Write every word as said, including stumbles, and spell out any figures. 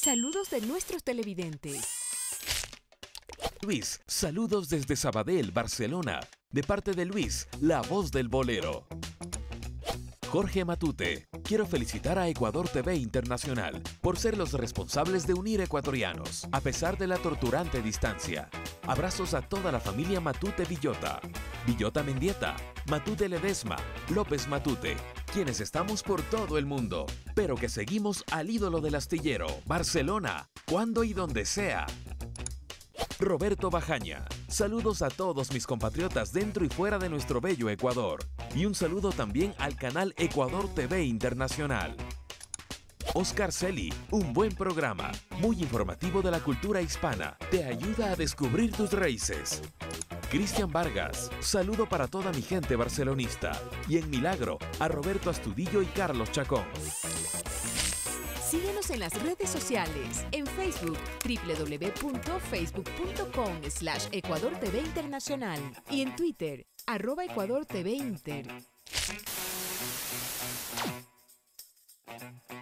Saludos de nuestros televidentes. Luis, saludos desde Sabadell, Barcelona. De parte de Luis, la voz del bolero. Jorge Matute, quiero felicitar a Ecuador T V Internacional por ser los responsables de unir ecuatorianos, a pesar de la torturante distancia. Abrazos a toda la familia Matute Villota, Villota Mendieta, Matute Ledesma, López Matute, quienes estamos por todo el mundo, pero que seguimos al ídolo del astillero, Barcelona, cuando y donde sea. Roberto Bajaña, saludos a todos mis compatriotas dentro y fuera de nuestro bello Ecuador. Y un saludo también al canal Ecuador T V Internacional. Oscar Celi, un buen programa, muy informativo de la cultura hispana, te ayuda a descubrir tus raíces. Cristian Vargas, saludo para toda mi gente barcelonista. Y en Milagro, a Roberto Astudillo y Carlos Chacón. Síguenos en las redes sociales, en Facebook, w w w punto facebook punto com slash Ecuador T V Internacional y en Twitter, arroba Ecuador T V Inter.